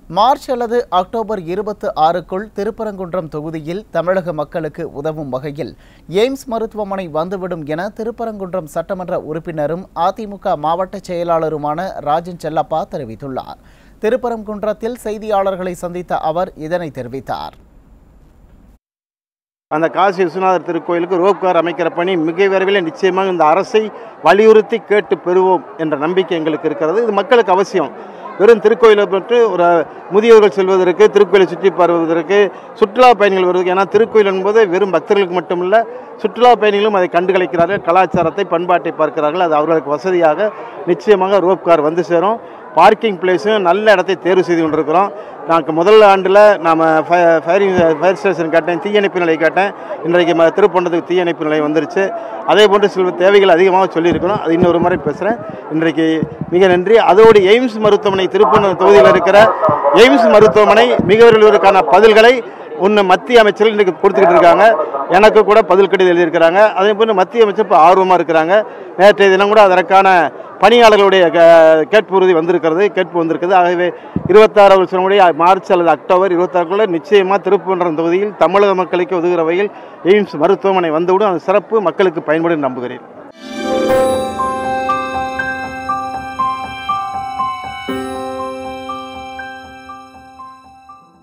March அல்லது October 26க்குள் Thiruparankundram தொகுதியில் தமிழக மக்களுக்கு உதவும் வகையில் எய்ம்ஸ் மருத்துவமனை வந்துவிடும் என திருப்பரங்குன்றம் சட்டமன்ற உறுப்பினரும் அதிமுக மாவட்ட செயலாளருமான ராஜன் செல்லப்பா தெரிவித்துள்ளார். திருப்பரங்குன்றத்தில் செய்தியாளர்களை சந்தித்த அவர் இதனை தெரிவித்தார். அந்த காசி விஸ்வநாதர் திருக்கோயிலுக்கு ரோப் கார் அமைக்கிற பணி மிக விரைவில் நிச்சயமாக இந்த அரசை வலியுறுத்தி கேட்டு பெறுவோம் என்ற நம்பிக்கை எங்களுக்கு இருக்கிறது. இது மக்களுக்கு அவசியம். வெறும் திருக்கோயிலை பற்றி ஒரு முதியோர்கள் செல்வதற்கு, திருக்கோயிலை சுற்றி பார்வதற்கு, சுற்றுலா பயணிகள் வருவதற்கு, ஏன்னா திருக்கோயில் என்பது வெறும் பக்தர்களுக்கு மட்டுமல்ல, சுற்றுலா பயணிகளும் அதை கண்டுகளிக்கிறார்கள், கலாச்சாரத்தை பண்பாட்டை பார்க்கிறார்கள். அது அவர்களுக்கு வசதியாக நிச்சயமாக ரோப் கார் வந்து சேரும். பார்க்கிங் பிளேஸும் நல்ல இடத்தை தேர்வு செய்து கொண்டிருக்கிறோம். நாங்கள் முதல் ஆண்டில் நாம் ஃபயர் ஸ்டேஷன் கேட்டேன், தீயணைப்பு நிலையை கேட்டேன். இன்றைக்கு திருப்பண்டத்துக்கு தீயணைப்பு நிலையம் வந்துருச்சு. அதே போன்று சில தேவைகள் அதிகமாக சொல்லியிருக்கிறோம். அது இன்னொரு முறை பேசுகிறேன். இன்றைக்கு மிக நன்றி. அதோடு எய்ம்ஸ் மருத்துவமனை, திருப்பூர் தொகுதியில் இருக்கிற எய்ம்ஸ் மருத்துவமனை மிக விரைவிற்கான பதில்களை மத்திய அமைச்சர்கள் இன்றைக்கு கொடுத்துக்கிட்டு இருக்காங்க. எனக்கு கூட பதில் கடிதம் எழுதியிருக்கிறாங்க. அதே போன்று மத்திய அமைச்சர் இப்போ ஆர்வமாக இருக்கிறாங்க. நேற்றைய தினம் கூட அதற்கான பணியாளர்களுடைய கேட்பு உறுதி வந்திருக்கிறது. ஆகவே 26 வருஷமுடைய மார்ச் அல்லது அக்டோபர் 26க்குள்ள நிச்சயமாக திருப்பரங்குன்றம் தொகுதியில் தமிழக மக்களுக்கு உதவுகிற வகையில் எய்ம்ஸ் மருத்துவமனை வந்துவிடும். அந்த சிறப்பு மக்களுக்கு பயன்படும் நம்புகிறேன்.